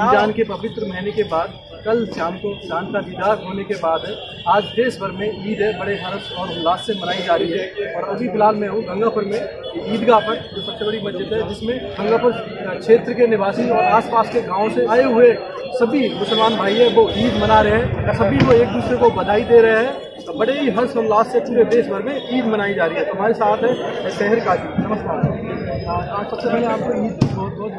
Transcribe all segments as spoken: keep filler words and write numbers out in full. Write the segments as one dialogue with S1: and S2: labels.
S1: रमजान के पवित्र महीने के बाद कल शाम को चांद का दीदार होने के बाद आज देश भर में ईद है बड़े हर्ष और उल्लास से मनाई जा रही है। और अभी फिलहाल मैं हूँ गंगापुर में ईदगाह पर, जो सबसे बड़ी मस्जिद है, जिसमें गंगापुर क्षेत्र के निवासी और आसपास के गाँव से आए हुए सभी मुसलमान भाई है वो ईद मना रहे हैं। सभी वो एक दूसरे को बधाई दे रहे हैं। बड़े ही हर्ष उल्लास से पूरे देश भर में ईद मनाई जा रही है। तो हमारे साथ है शहर काजी। नमस्कार, आज सबसे पहले आपको ईद की बहुत बहुत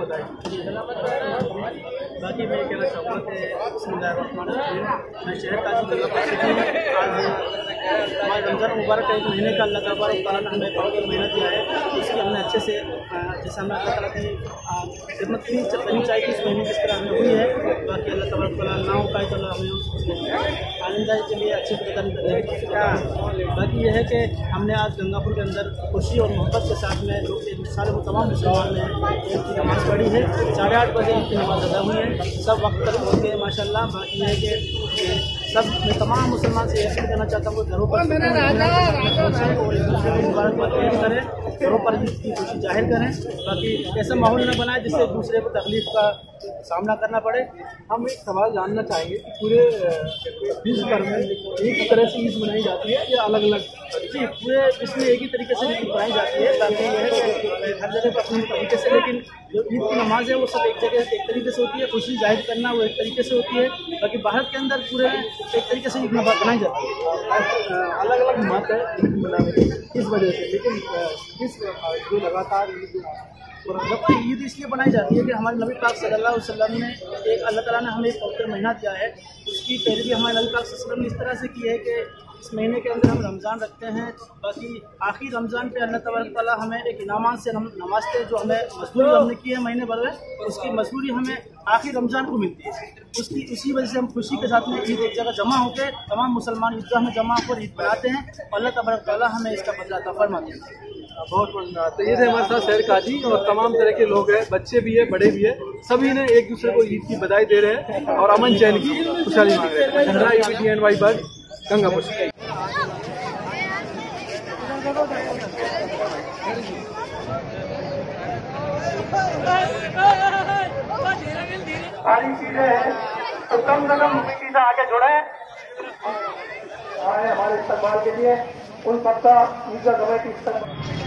S1: बधाई।
S2: बाकी मैं कहना चाहूँगा कि मैं शहर काजी गंगापुर से आज हमारे रमज़ान मुबारक का एक महीने का अल्लाह तबारक तआला ने हमें पवित्र महीना दिया है, इसकी हमने अच्छे से जैसे हमें अल्लाह ताला की खिदमत की करनी चाहिए इस महीने जिस तरह हमें हुई है। बाकी अल्लाह तबारक तआला ना हो पाए तो हमें आइंदा के लिए अच्छी तरह। बाकी यह है कि हमने आज गंगापुर के अंदर खुशी और मोहब्बत के साथ में लोग सारे तमाम मुसलमान ने ईद की नमाज़ पढ़ी है। साढ़े आठ बजे ईद की नमाज़ अदा हुई है, सब वक्त तक पहुँच गए माशाल्लाह। बाकी यह है कि सब मैं तमाम मुसलमान से यह कहना चाहता हूँ कि घरों पर और एक दूसरे को मुबारकबाद पेश करें, घरों पर इसकी खुशी जाहिर करें। बाकी ऐसा माहौल न बनाए जिससे एक दूसरे को तकलीफ का सामना करना पड़े।
S1: हम एक सवाल जानना चाहेंगे कि पूरे विश्व भर में एक ही तरह से ईद मनाई जाती है या अलग अलग?
S2: जी, पूरे विश्व में एक ही तरीके से ईद मनाई जाती है। बाकी यह है कि हर जगह पर अपने तरीके से, लेकिन जो ईद की नमाज है वो सब एक जगह एक तरीके से होती है, खुशी जाहिर करना वो एक तरीके से होती है। बाकी भारत के अंदर पूरे एक तरीके से ईद मनाई जाती है।
S1: अलग अलग मत है ईद मनाने की इस वजह से, लेकिन किस जो लगातार
S2: जब ईद इसलिए बनाई जाती है कि हमारे नबी पाक सल्लल्लाहु अलैहि वसल्लम ने एक अल्लाह ताला ने हमें एक पवित्र महीना दिया है, उसकी पैरवी हमारे नबी पाक सल्लल्लाहु अलैहि वसल्लम ने इस तरह से की है कि इस महीने के अंदर हम रमज़ान रखते हैं। बाकी आखिरी रमज़ान पे अल्लाह तबारक तआला हमें एक इनामात से हम नवाजते, जो हमें मजदूरी हमने की है महीने भर में, उसकी मजदूरी हमें आखिरी रमज़ान को मिलती है। उसकी उसी वजह से हम खुशी के साथ में ईद एक जगह जमा होकर तमाम मुसलमान ईदगाह में जमा होकर ईद मनाते हैं और अल्लाह तबारक तआला हमें इसका बदला अता फरमाते हैं।
S1: बहुत बढ़िया। तो ये थे हमारे साथ शहर काजी और तमाम तरह के लोग हैं, बच्चे भी है, बड़े भी है, सभी ने एक दूसरे को ईद की बधाई दे रहे हैं और अमन चैन की खुशहाली मांग रहे हैं। गंगापुर से
S3: सारी चीजें हैं तो कम से कम मिट्टी से आगे जुड़े हमारे इस्तेमाल के लिए उन सबका ईदगाह कमेटी